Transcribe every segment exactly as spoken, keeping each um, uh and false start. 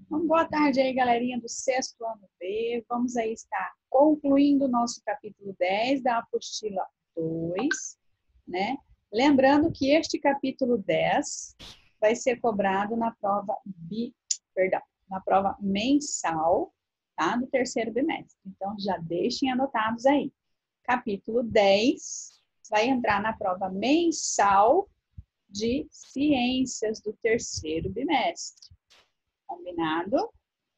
Então, boa tarde aí, galerinha do sexto ano B. Vamos aí estar concluindo o nosso capítulo dez da apostila dois, né? Lembrando que este capítulo dez vai ser cobrado na prova bi, perdão, na prova mensal, tá? Do terceiro bimestre. Então, já deixem anotados aí. Capítulo dez vai entrar na prova mensal de ciências do terceiro bimestre. Combinado?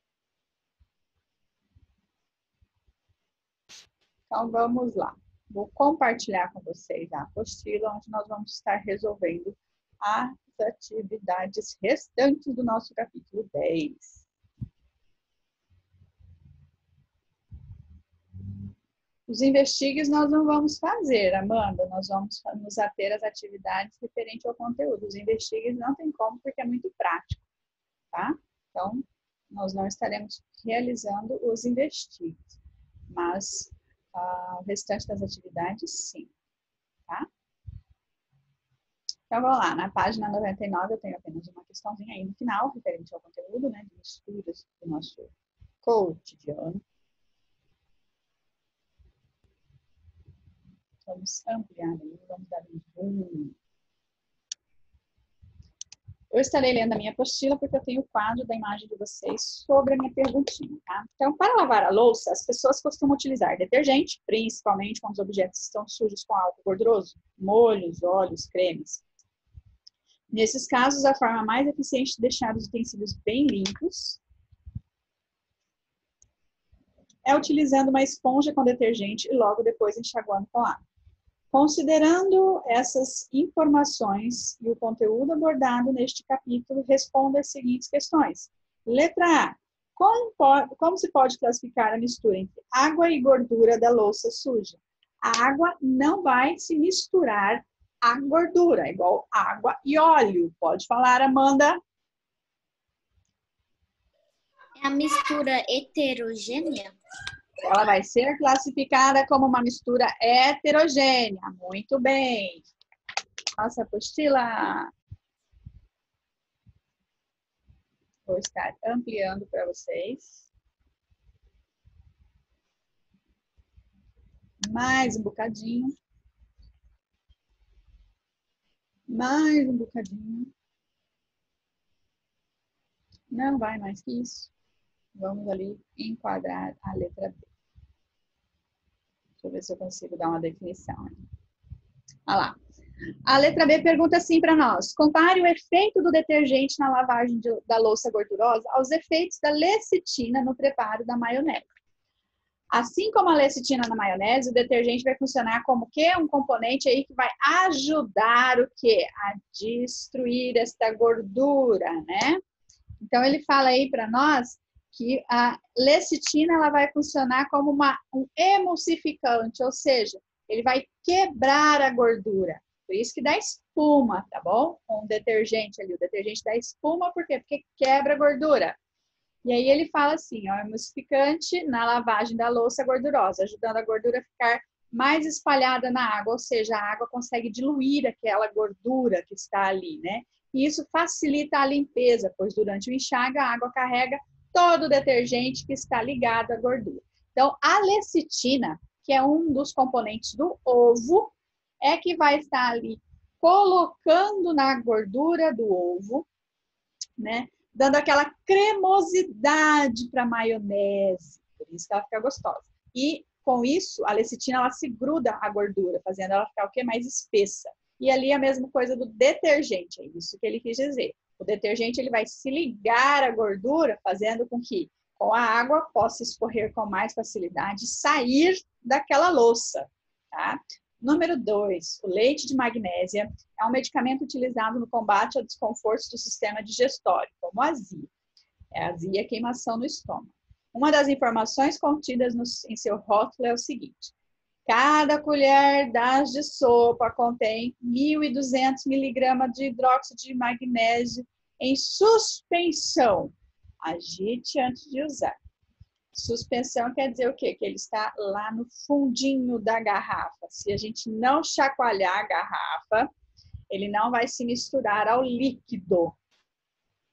Então, vamos lá. Vou compartilhar com vocês a apostila, onde nós vamos estar resolvendo as atividades restantes do nosso capítulo dez. Os investigues nós não vamos fazer, Amanda. Nós vamos nos ater às atividades referentes ao conteúdo. Os investigues não tem como, porque é muito prático, tá? Então, nós não estaremos realizando os investigues, mas ah, o restante das atividades, sim, tá? Então, vamos lá. Na página noventa e nove, eu tenho apenas uma questãozinha aí no final, referente ao conteúdo, né, de misturas do nosso cotidiano. Vamos ampliar aí, vamos dar um zoom. Eu estarei lendo a minha apostila porque eu tenho o quadro da imagem de vocês sobre a minha perguntinha, tá? Então, para lavar a louça, as pessoas costumam utilizar detergente, principalmente quando os objetos estão sujos com álcool gorduroso, molhos, óleos, cremes. Nesses casos, a forma mais eficiente de deixar os utensílios bem limpos é utilizando uma esponja com detergente e logo depois enxaguando com água. Considerando essas informações e o conteúdo abordado neste capítulo, responda as seguintes questões. Letra A. Como, pode, como se pode classificar a mistura entre água e gordura da louça suja? A água não vai se misturar à gordura, igual água e óleo. Pode falar, Amanda? É a mistura heterogênea? Ela vai ser classificada como uma mistura heterogênea. Muito bem. Nossa apostila. Vou estar ampliando para vocês. Mais um bocadinho. Mais um bocadinho. Não vai mais que isso. Vamos ali enquadrar a letra B. Deixa eu ver se eu consigo dar uma definição. Olha lá. A letra B pergunta assim para nós. Compare o efeito do detergente na lavagem de, da louça gordurosa aos efeitos da lecitina no preparo da maionese. Assim como a lecitina na maionese, o detergente vai funcionar como o quê? Um componente aí que vai ajudar o quê? A destruir esta gordura, né? Então, ele fala aí para nós que a lecitina ela vai funcionar como uma, um emulsificante, ou seja, ele vai quebrar a gordura. Por isso que dá espuma, tá bom? Um detergente ali, o detergente dá espuma, por quê? Porque quebra a gordura. E aí ele fala assim, ó, emulsificante na lavagem da louça gordurosa, ajudando a gordura a ficar mais espalhada na água, ou seja, a água consegue diluir aquela gordura que está ali, né? E isso facilita a limpeza, pois durante o enxágue a água carrega todo o detergente que está ligado à gordura. Então, a lecitina, que é um dos componentes do ovo, é que vai estar ali colocando na gordura do ovo, né? Dando aquela cremosidade para a maionese, por isso que ela fica gostosa. E com isso, a lecitina ela se gruda à gordura, fazendo ela ficar o quê? Mais espessa. E ali a mesma coisa do detergente, é isso que ele quis dizer. O detergente ele vai se ligar à gordura, fazendo com que com a água possa escorrer com mais facilidade e sair daquela louça, tá? Número dois, o leite de magnésia é um medicamento utilizado no combate a desconfortos do sistema digestório, como a azia. É a azia, a queimação no estômago. Uma das informações contidas no, em seu rótulo é o seguinte: cada colher das de sopa contém mil e duzentos miligramas de hidróxido de magnésio em suspensão. Agite antes de usar. Suspensão quer dizer o quê? Que ele está lá no fundinho da garrafa. Se a gente não chacoalhar a garrafa, ele não vai se misturar ao líquido.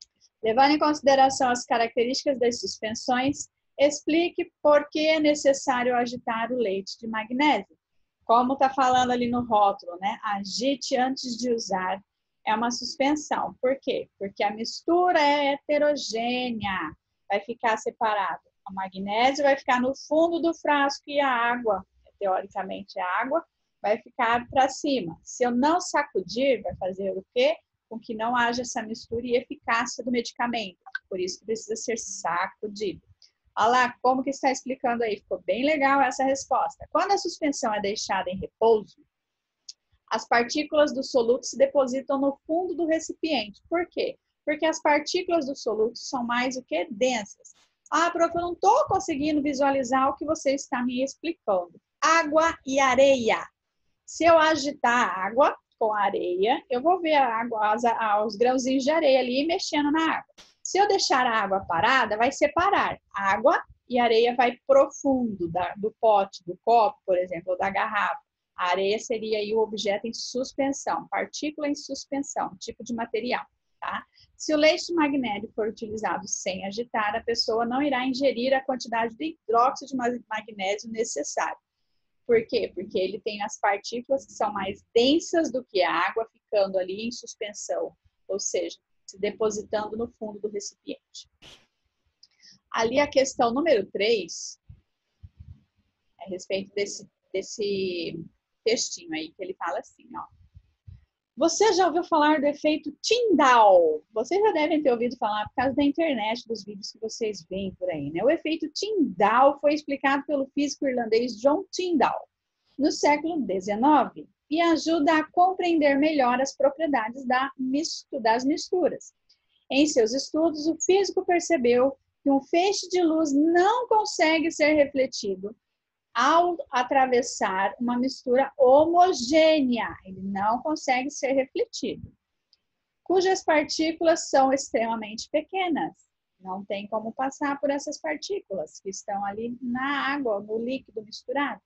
Levando em consideração as características das suspensões, explique por que é necessário agitar o leite de magnésio. Como está falando ali no rótulo, né? Agite antes de usar. É uma suspensão. Por quê? Porque a mistura é heterogênea. Vai ficar separado. O magnésio vai ficar no fundo do frasco e a água, teoricamente a água, vai ficar para cima. Se eu não sacudir, vai fazer o quê? Com que não haja essa mistura e eficácia do medicamento. Por isso que precisa ser sacudido. Olha lá como que está explicando aí. Ficou bem legal essa resposta. Quando a suspensão é deixada em repouso, as partículas do soluto se depositam no fundo do recipiente. Por quê? Porque as partículas do soluto são mais o que? Densas. Ah, prof, eu não estou conseguindo visualizar o que você está me explicando. Água e areia. Se eu agitar a água com a areia, eu vou ver a água, os grãozinhos de areia ali mexendo na água. Se eu deixar a água parada, vai separar. Água e areia vai pro fundo da, do pote, do copo, por exemplo, ou da garrafa. A areia seria aí o objeto em suspensão, partícula em suspensão, tipo de material, tá? Se o leite de magnésio for utilizado sem agitar, a pessoa não irá ingerir a quantidade de hidróxido de magnésio necessária. Por quê? Porque ele tem as partículas que são mais densas do que a água, ficando ali em suspensão, ou seja, se depositando no fundo do recipiente. Ali a questão número três, é a respeito desse, desse textinho aí, que ele fala assim, ó. Você já ouviu falar do efeito Tyndall? Vocês já devem ter ouvido falar por causa da internet, dos vídeos que vocês veem por aí, né? O efeito Tyndall foi explicado pelo físico irlandês John Tyndall no século dezenove e ajuda a compreender melhor as propriedades da mistu- das misturas. Em seus estudos, o físico percebeu que um feixe de luz não consegue ser refletido ao atravessar uma mistura homogênea. Ele não consegue ser refletido, cujas partículas são extremamente pequenas. Não tem como passar por essas partículas que estão ali na água, no líquido misturado.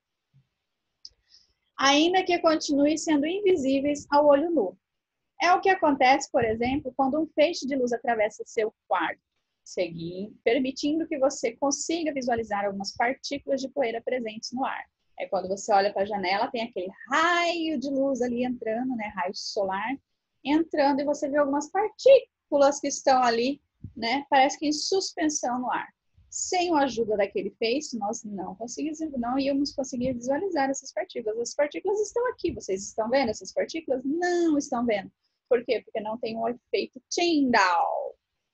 Ainda que continuem sendo invisíveis ao olho nu. É o que acontece, por exemplo, quando um feixe de luz atravessa seu quarto, seguindo, permitindo que você consiga visualizar algumas partículas de poeira presentes no ar. É quando você olha para a janela, tem aquele raio de luz ali entrando, né, raio solar, entrando e você vê algumas partículas que estão ali, né, parece que em suspensão no ar. Sem a ajuda daquele feixe, nós não conseguimos, não íamos conseguir visualizar essas partículas. As partículas estão aqui, vocês estão vendo essas partículas? Não estão vendo. Por quê? Porque não tem o efeito Tyndall.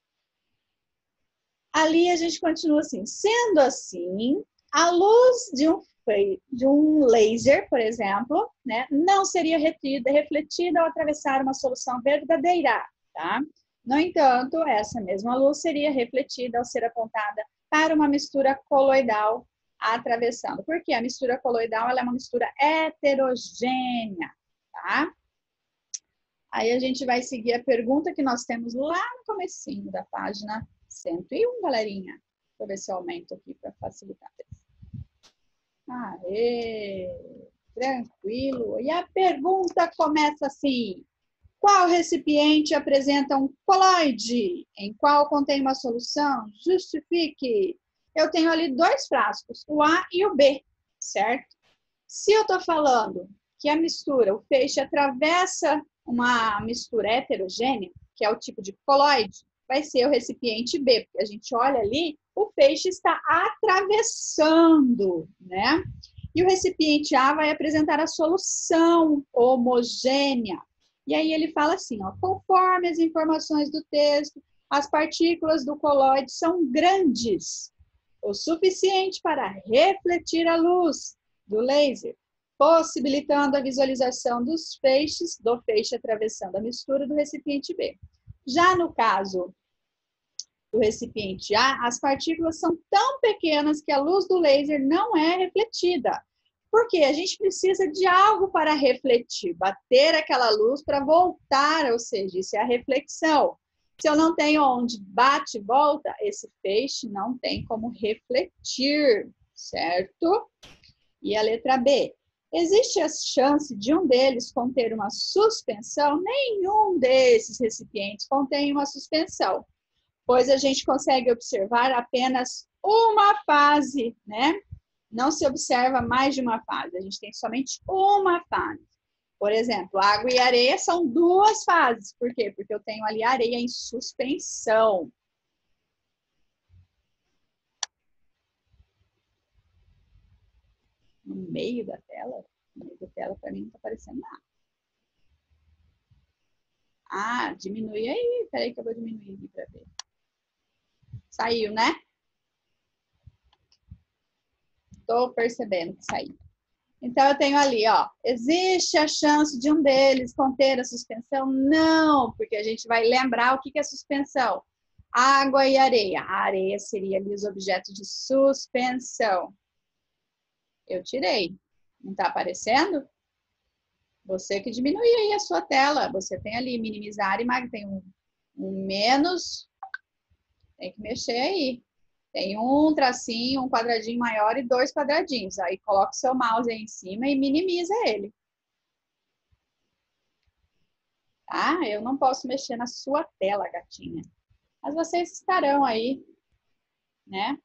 Ali a gente continua assim, sendo assim, a luz de um, de um laser, por exemplo, né, não seria retida, refletida ao atravessar uma solução verdadeira, tá? No entanto, essa mesma luz seria refletida ao ser apontada para uma mistura coloidal atravessando. Porque a mistura coloidal ela é uma mistura heterogênea, tá? Aí a gente vai seguir a pergunta que nós temos lá no comecinho da página cento e um, galerinha. Deixa eu ver se eu aumento aqui para facilitar. Aê, tranquilo. E a pergunta começa assim. Qual recipiente apresenta um coloide? Em qual contém uma solução? Justifique. Eu tenho ali dois frascos, o A e o B, certo? Se eu estou falando que a mistura, o feixe atravessa uma mistura heterogênea, que é o tipo de coloide, vai ser o recipiente B, porque a gente olha ali, o feixe está atravessando, né? E o recipiente A vai apresentar a solução homogênea. E aí ele fala assim, ó, conforme as informações do texto, as partículas do coloide são grandes, o suficiente para refletir a luz do laser, possibilitando a visualização dos feixes, do feixe atravessando a mistura do recipiente B. Já no caso do recipiente A, as partículas são tão pequenas que a luz do laser não é refletida. Porque a gente precisa de algo para refletir, bater aquela luz para voltar, ou seja, isso é a reflexão. Se eu não tenho onde bate e volta, esse feixe não tem como refletir, certo? E a letra B. Existe a chance de um deles conter uma suspensão? Nenhum desses recipientes contém uma suspensão. pois a gente consegue observar apenas uma fase, né? Não se observa mais de uma fase, a gente tem somente uma fase. Por exemplo, água e areia são duas fases. Por quê? Porque eu tenho ali areia em suspensão. No meio da tela? No meio da tela, para mim, não está aparecendo nada. Ah, diminui aí. Peraí que eu vou diminuir aqui para ver. Saiu, né? Estou percebendo que saiu. Então, eu tenho ali, ó, existe a chance de um deles conter a suspensão? Não, porque a gente vai lembrar o que é suspensão. Água e areia. A areia seria ali os objetos de suspensão. Eu tirei. Não está aparecendo? Você que diminui aí a sua tela. Você tem ali minimizar e mag... tem um, um menos. Tem que mexer aí. Tem um tracinho, um quadradinho maior e dois quadradinhos. Aí coloca o seu mouse aí em cima e minimiza ele. Tá? Eu não posso mexer na sua tela, gatinha. Mas vocês estarão aí, né?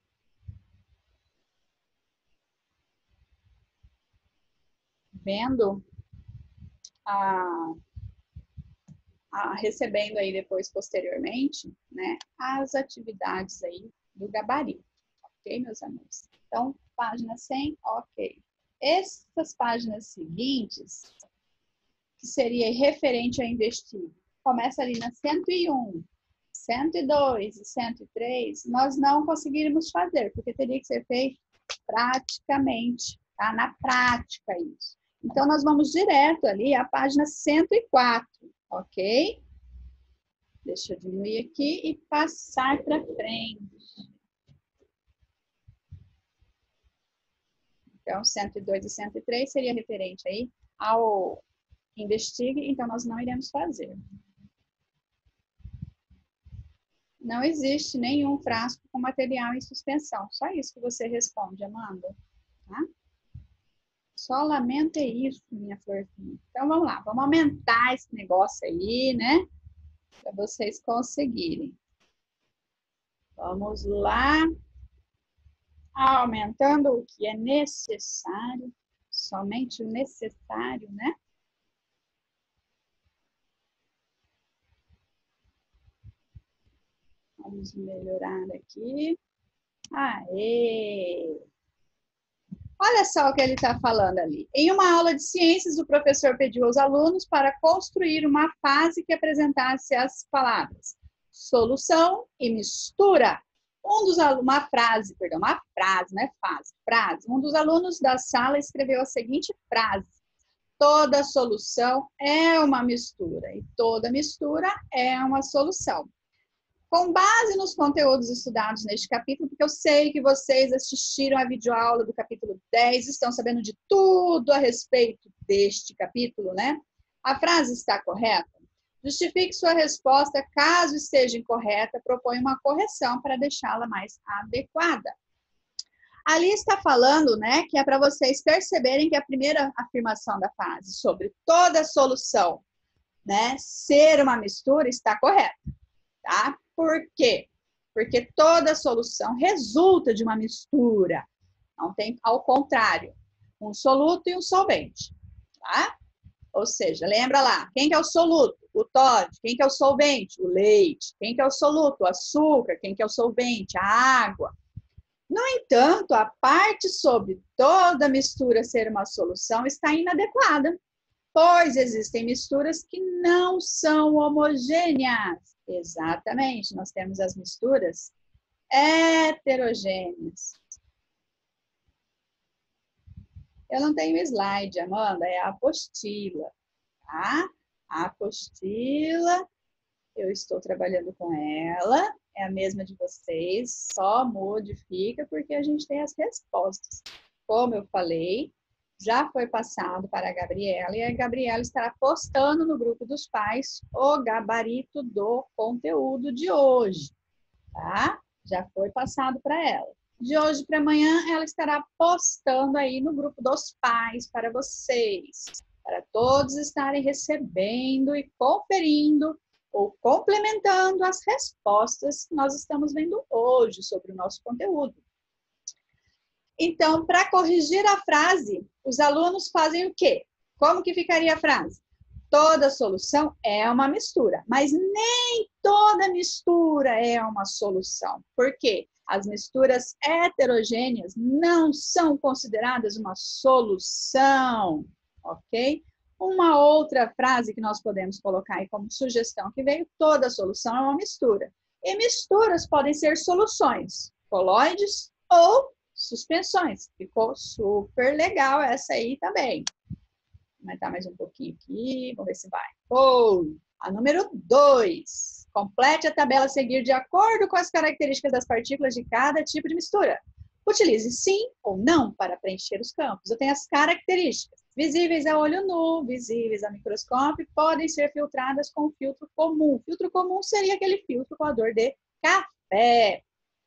Vendo a, a recebendo aí depois, posteriormente, né? As atividades aí do gabarito. Ok, meus amigos? Então, página cem, ok. Essas páginas seguintes, que seria referente a investir, começa ali na cento e um, cento e dois e cento e três, nós não conseguiríamos fazer, porque teria que ser feito praticamente, tá? Na prática isso. Então, nós vamos direto ali à página cento e quatro, ok? Deixa eu diminuir aqui e passar para frente. Então, cento e dois e cento e três seria referente aí ao investigue, então nós não iremos fazer. Não existe nenhum frasco com material em suspensão. Só isso que você responde, Amanda. Tá? Só lamento é isso, minha florzinha. Então, vamos lá. Vamos aumentar esse negócio aí, né? Para vocês conseguirem. Vamos lá. Aumentando o que é necessário. Somente o necessário, né? Vamos melhorar aqui. Aê! Olha só o que ele está falando ali. Em uma aula de ciências, o professor pediu aos alunos para construir uma fase que apresentasse as palavras solução e mistura. Um dos alunos, uma frase, perdão, uma frase, não é fase, frase. Um dos alunos da sala escreveu a seguinte frase: toda solução é uma mistura e toda mistura é uma solução. Com base nos conteúdos estudados neste capítulo, porque eu sei que vocês assistiram a videoaula do capítulo dez, estão sabendo de tudo a respeito deste capítulo, né? A frase está correta? Justifique sua resposta, caso esteja incorreta, proponha uma correção para deixá-la mais adequada. Ali está falando, né, que é para vocês perceberem que a primeira afirmação da frase sobre toda solução, né, ser uma mistura, está correta, tá? Por quê? Porque toda solução resulta de uma mistura. Não tem, ao contrário, um soluto e um solvente, tá? Ou seja, lembra lá, quem que é o soluto? O Todd. Quem que é o solvente? O leite. Quem que é o soluto? O açúcar. Quem que é o solvente? A água. No entanto, a parte sobre toda mistura ser uma solução está inadequada, pois existem misturas que não são homogêneas. Exatamente, nós temos as misturas heterogêneas. Eu não tenho slide, Amanda, é a apostila, tá? A apostila, eu estou trabalhando com ela, é a mesma de vocês, só modifica porque a gente tem as respostas. Como eu falei, já foi passado para a Gabriela e a Gabriela estará postando no grupo dos pais o gabarito do conteúdo de hoje, tá? Já foi passado para ela. De hoje para amanhã, ela estará postando aí no grupo dos pais para vocês, para todos estarem recebendo e conferindo ou complementando as respostas que nós estamos vendo hoje sobre o nosso conteúdo. Então, para corrigir a frase, os alunos fazem o quê? Como que ficaria a frase? Toda solução é uma mistura, mas nem toda mistura é uma solução. Por quê? As misturas heterogêneas não são consideradas uma solução, ok? Uma outra frase que nós podemos colocar aí como sugestão que veio, toda solução é uma mistura. E misturas podem ser soluções, coloides ou suspensões. Ficou super legal essa aí também. Vou aumentar mais um pouquinho aqui, vamos ver se vai. Oh, a número dois. Complete a tabela a seguir de acordo com as características das partículas de cada tipo de mistura. Utilize sim ou não para preencher os campos. Eu tenho as características. Visíveis a olho nu, visíveis a microscópio, podem ser filtradas com filtro comum. Filtro comum seria aquele filtro coador de café.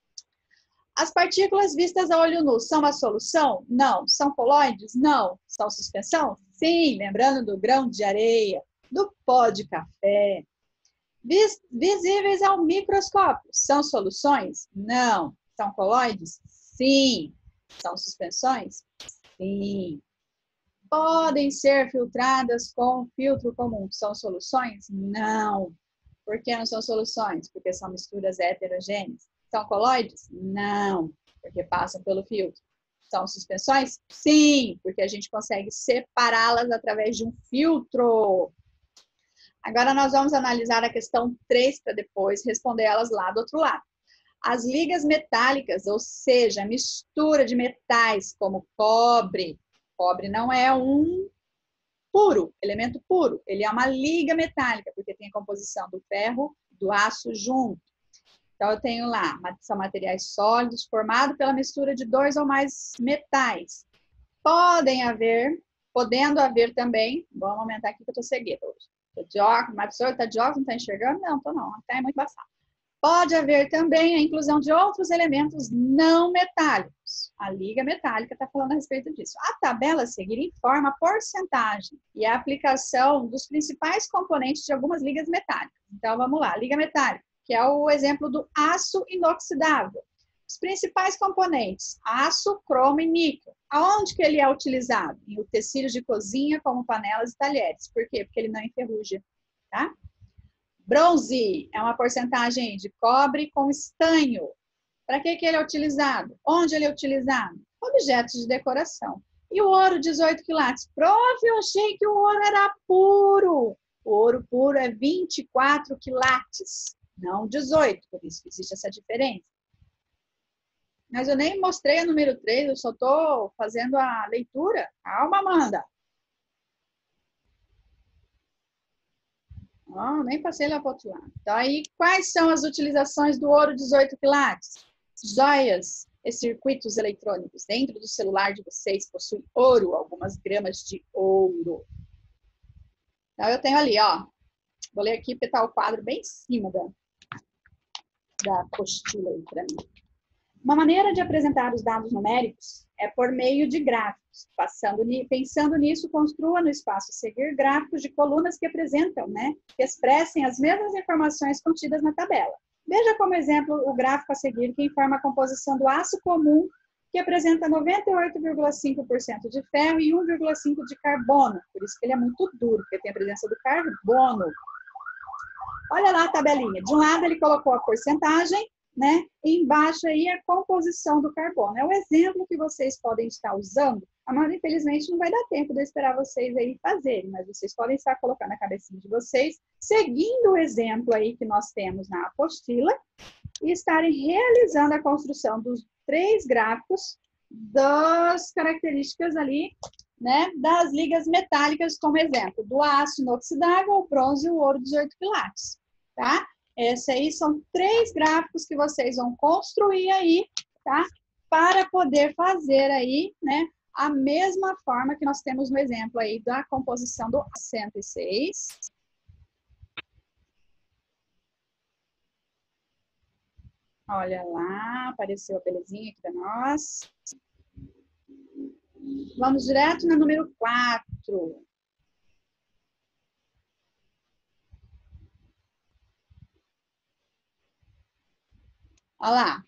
As partículas vistas a olho nu são uma solução? Não. São coloides? Não. São suspensão? Sim. Lembrando do grão de areia, do pó de café. Vis visíveis ao microscópio. São soluções? Não. São coloides? Sim. São suspensões? Sim. Podem ser filtradas com filtro comum. São soluções? Não. Por que não são soluções? Porque são misturas heterogêneas. São coloides? Não, porque passam pelo filtro. São suspensões? Sim, porque a gente consegue separá-las através de um filtro. Agora nós vamos analisar a questão três para depois responder elas lá do outro lado. As ligas metálicas, ou seja, a mistura de metais como cobre. Cobre não é um puro, elemento puro. Ele é uma liga metálica, porque tem a composição do ferro e do aço junto. Então, eu tenho lá, são materiais sólidos formados pela mistura de dois ou mais metais. Podem haver, podendo haver também, vamos aumentar aqui que eu estou cegueta hoje. Estou de óculos, mas a pessoa está de óculos, não está enxergando? Não, estou não, até é muito embaçado. Pode haver também a inclusão de outros elementos não metálicos. A liga metálica está falando a respeito disso. A tabela a seguir informa a porcentagem e a aplicação dos principais componentes de algumas ligas metálicas. Então, vamos lá, liga metálica, que é o exemplo do aço inoxidável. Os principais componentes, aço, cromo e níquel. Aonde que ele é utilizado? Em utensílios de cozinha, como panelas e talheres. Por quê? Porque ele não enferruja, tá? Bronze é uma porcentagem de cobre com estanho. Para que que ele é utilizado? Onde ele é utilizado? Objetos de decoração. E o ouro, dezoito quilates. Prof, eu achei que o ouro era puro. O ouro puro é vinte e quatro quilates. Não dezoito, por isso que existe essa diferença. Mas eu nem mostrei a número três, eu só estou fazendo a leitura. Calma, Amanda. Oh, nem passei lá para o outro lado. Então, aí, quais são as utilizações do ouro dezoito quilates? Joias e circuitos eletrônicos. Dentro do celular de vocês possui ouro, algumas gramas de ouro. Então, eu tenho ali, ó. Vou ler aqui porque está o quadro bem em cima da... da apostila aí para mim. Uma maneira de apresentar os dados numéricos é por meio de gráficos. Passando, pensando nisso, construa no espaço a seguir gráficos de colunas que apresentam, né, que expressem as mesmas informações contidas na tabela. Veja como exemplo o gráfico a seguir que informa a composição do aço comum, que apresenta noventa e oito vírgula cinco por cento de ferro e um vírgula cinco por cento de carbono. Por isso que ele é muito duro, porque tem a presença do carbono. Olha lá a tabelinha. De um lado ele colocou a porcentagem, né? E embaixo aí a composição do carbono. É o exemplo que vocês podem estar usando. Amanda, infelizmente, não vai dar tempo de eu esperar vocês aí fazerem, mas vocês podem estar colocando na cabecinha de vocês, seguindo o exemplo aí que nós temos na apostila, e estarem realizando a construção dos três gráficos das características ali, né, das ligas metálicas, como exemplo, do aço inoxidável, o bronze e o ouro dezoito quilates, tá? Esses aí são três gráficos que vocês vão construir aí, tá? Para poder fazer aí, né, a mesma forma que nós temos no exemplo aí da composição do cento e seis. Olha lá, apareceu a belezinha aqui para nós. Vamos direto no número quatro. Olha lá.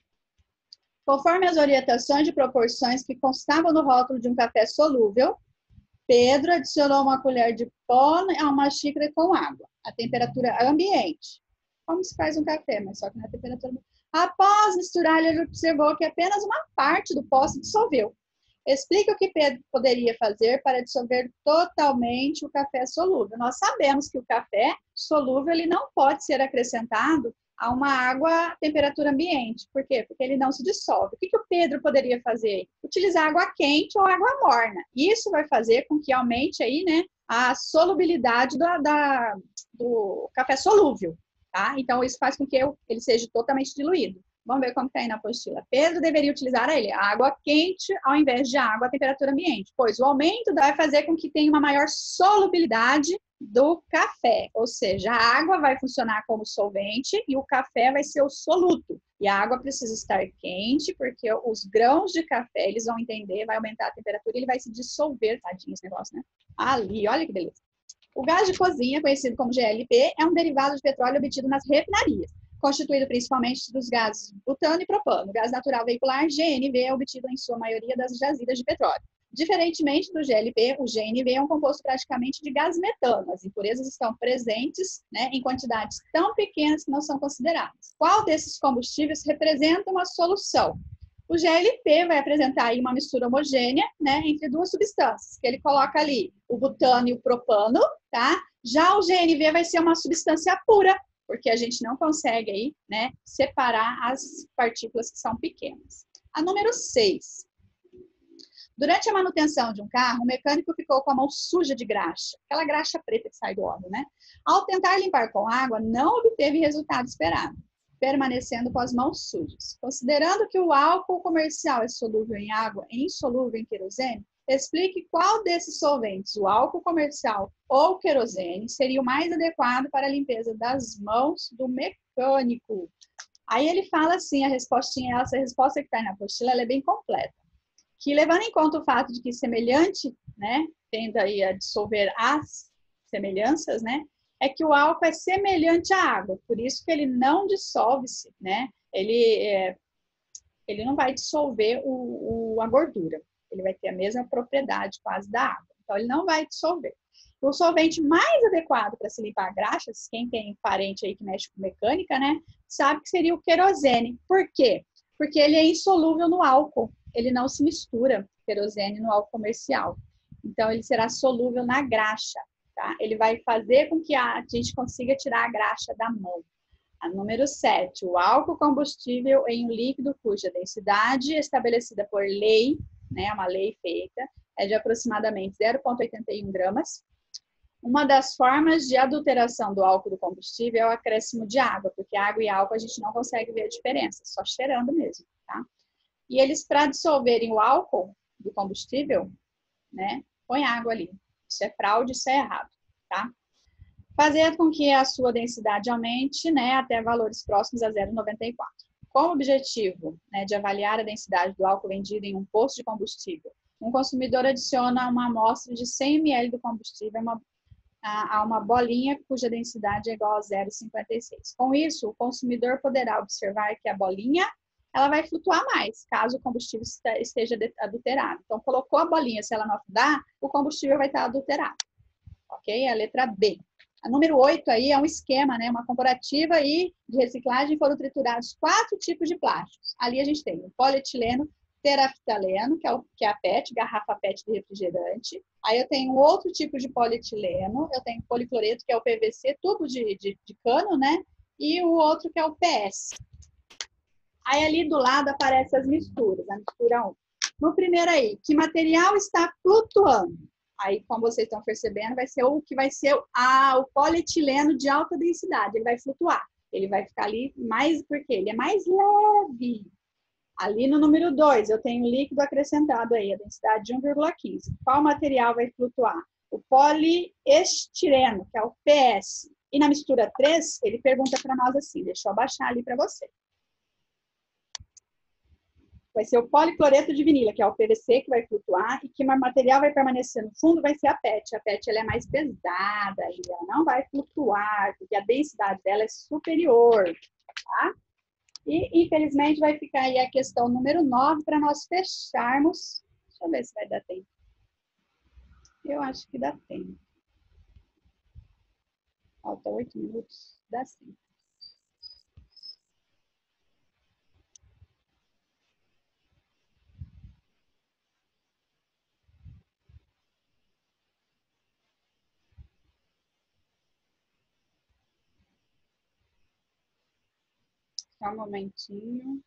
Conforme as orientações de proporções que constavam no rótulo de um café solúvel, Pedro adicionou uma colher de pó a uma xícara com água, a temperatura ambiente. Como se faz um café, mas só que na temperatura ambiente. Após misturar, ele observou que apenas uma parte do pó se dissolveu. Explique o que Pedro poderia fazer para dissolver totalmente o café solúvel. Nós sabemos que o café solúvel ele não pode ser acrescentado a uma água à temperatura ambiente. Por quê? Porque ele não se dissolve. O que, que o Pedro poderia fazer? Utilizar água quente ou água morna. Isso vai fazer com que aumente aí, né, a solubilidade da, da, do café solúvel. Tá? Então, isso faz com que ele seja totalmente diluído. Vamos ver como está aí na apostila. Pedro deveria utilizar ele, a água quente ao invés de água à temperatura ambiente, pois o aumento vai fazer com que tenha uma maior solubilidade do café, ou seja, a água vai funcionar como solvente e o café vai ser o soluto. E a água precisa estar quente, porque os grãos de café, eles vão entender, vai aumentar a temperatura e ele vai se dissolver, tadinho esse negócio, né? Ali, olha que beleza. O gás de cozinha, conhecido como G L P, é um derivado de petróleo obtido nas refinarias, constituído principalmente dos gases butano e propano. O gás natural veicular, G N V, é obtido em sua maioria das jazidas de petróleo. Diferentemente do G L P, o G N V é um composto praticamente de gás metano. As impurezas estão presentes, né, em quantidades tão pequenas que não são consideradas. Qual desses combustíveis representa uma solução? O G L P vai apresentar aí uma mistura homogênea, né, entre duas substâncias, que ele coloca ali o butano e o propano, tá? Já o G N V vai ser uma substância pura, porque a gente não consegue aí, né, separar as partículas que são pequenas. A número seis. Durante a manutenção de um carro, o mecânico ficou com a mão suja de graxa, aquela graxa preta que sai do óleo, né? Ao tentar limpar com água, não obteve resultado esperado, permanecendo com as mãos sujas. Considerando que o álcool comercial é solúvel em água e insolúvel em querosene, explique qual desses solventes, o álcool comercial ou o querosene, seria o mais adequado para a limpeza das mãos do mecânico. Aí ele fala assim, a respostinha, essa resposta que está na apostila, ela é bem completa. Que levando em conta o fato de que semelhante, né, tendo aí a dissolver as semelhanças, né, é que o álcool é semelhante à água, por isso que ele não dissolve-se, né, ele, é, ele não vai dissolver o, o, a gordura, ele vai ter a mesma propriedade quase da água, então ele não vai dissolver. O solvente mais adequado para se limpar graxas, quem tem parente aí que mexe com mecânica, né, sabe que seria o querosene. Por quê? Porque ele é insolúvel no álcool, ele não se mistura, querosene, no álcool comercial. Então, ele será solúvel na graxa, tá? Ele vai fazer com que a gente consiga tirar a graxa da mão. A número sete, o álcool combustível em um líquido cuja densidade estabelecida por lei, né, uma lei feita, é de aproximadamente zero vírgula oitenta e um gramas. Uma das formas de adulteração do álcool do combustível é o acréscimo de água, porque água e álcool a gente não consegue ver a diferença, só cheirando mesmo, tá? E eles, para dissolverem o álcool do combustível, né, põe água ali. Isso é fraude, isso é errado, tá? Fazer com que a sua densidade aumente, né, até valores próximos a zero vírgula noventa e quatro. Com o objetivo, né, de avaliar a densidade do álcool vendido em um posto de combustível, um consumidor adiciona uma amostra de cem mililitros do combustível uma, a, a uma bolinha cuja densidade é igual a zero vírgula cinquenta e seis. Com isso, o consumidor poderá observar que a bolinha ela vai flutuar mais, caso o combustível esteja adulterado. Então, colocou a bolinha, se ela não afundar, o combustível vai estar adulterado. Ok? A letra B. A número oito aí é um esquema, né? Uma comparativa aí de reciclagem, foram triturados quatro tipos de plásticos. Ali a gente tem o polietileno, teraftaleno, que é, o, que é a P E T, garrafa P E T de refrigerante. Aí eu tenho outro tipo de polietileno, eu tenho policloreto, que é o P V C, tubo de, de, de cano, né? E o outro que é o P S. Aí ali do lado aparecem as misturas, a mistura um. No primeiro aí, que material está flutuando? Aí, como vocês estão percebendo, vai ser o que vai ser a, o polietileno de alta densidade, ele vai flutuar. Ele vai ficar ali mais, porque ele é mais leve. Ali no número dois, eu tenho líquido acrescentado aí, a densidade de um vírgula quinze. Qual material vai flutuar? O poliestireno, que é o P S. E na mistura três, ele pergunta para nós assim, deixa eu abaixar ali para você. Vai ser o policloreto de vinila, que é o P V C, que vai flutuar, e que o material vai permanecer no fundo, vai ser a P E T. A P E T ela é mais pesada, e ela não vai flutuar, porque a densidade dela é superior, tá? E, infelizmente, vai ficar aí a questão número nove para nós fecharmos. Deixa eu ver se vai dar tempo. Eu acho que dá tempo. Falta oito minutos. Dá sim. Só um momentinho.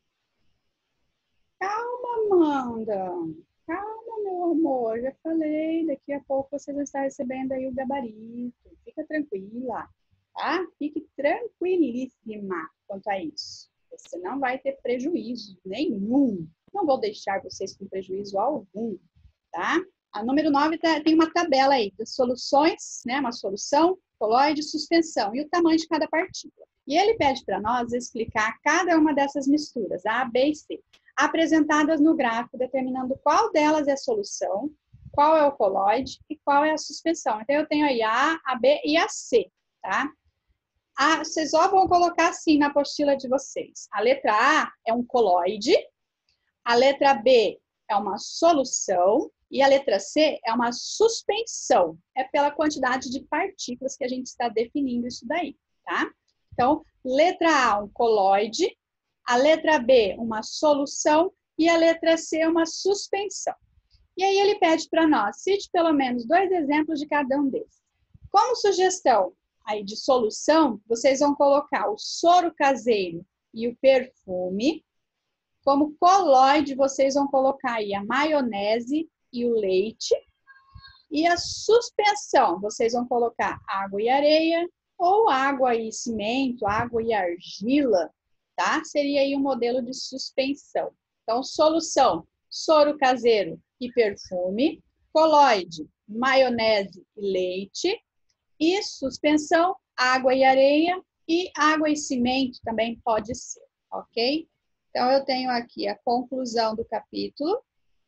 Calma, Amanda. Calma, meu amor. Já falei. Daqui a pouco você já está recebendo aí o gabarito. Fica tranquila, tá? Fique tranquilíssima quanto a isso. Você não vai ter prejuízo nenhum. Não vou deixar vocês com prejuízo algum, tá? A número nove tem uma tabela aí de soluções, né? Uma solução, coloide, suspensão e o tamanho de cada partícula. E ele pede para nós explicar cada uma dessas misturas, A, B e C, apresentadas no gráfico, determinando qual delas é a solução, qual é o coloide e qual é a suspensão. Então, eu tenho aí a A, a B e a C, tá? A, vocês só vão colocar assim na apostila de vocês. A letra A é um coloide, a letra B é uma solução e a letra C é uma suspensão. É pela quantidade de partículas que a gente está definindo isso daí, tá? Então, letra A, um coloide, a letra B, uma solução e a letra C, uma suspensão. E aí ele pede para nós, cite pelo menos dois exemplos de cada um desses. Como sugestão aí de solução, vocês vão colocar o soro caseiro e o perfume. Como coloide, vocês vão colocar aí a maionese e o leite. E a suspensão, vocês vão colocar água e areia, ou água e cimento, água e argila, tá? Seria aí um modelo de suspensão. Então, solução, soro caseiro e perfume. Coloide, maionese e leite. E suspensão, água e areia. E água e cimento também pode ser, ok? Então, eu tenho aqui a conclusão do capítulo.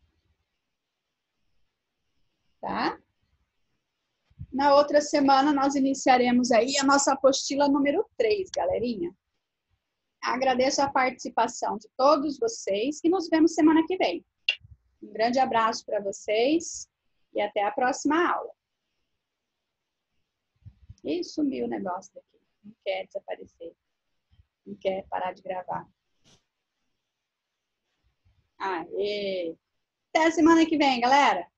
Tá? Na outra semana, nós iniciaremos aí a nossa apostila número três, galerinha. Agradeço a participação de todos vocês e nos vemos semana que vem. Um grande abraço para vocês e até a próxima aula. Ih, sumiu o negócio daqui. Não quer desaparecer. Não quer parar de gravar. Aê! Até a semana que vem, galera!